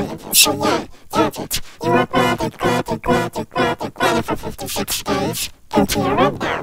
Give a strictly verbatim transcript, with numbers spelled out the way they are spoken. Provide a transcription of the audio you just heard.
brilliant. So yeah, get it. You are grounded, grounded, grounded, grounded, grounded for fifty-six days. Go to your room now.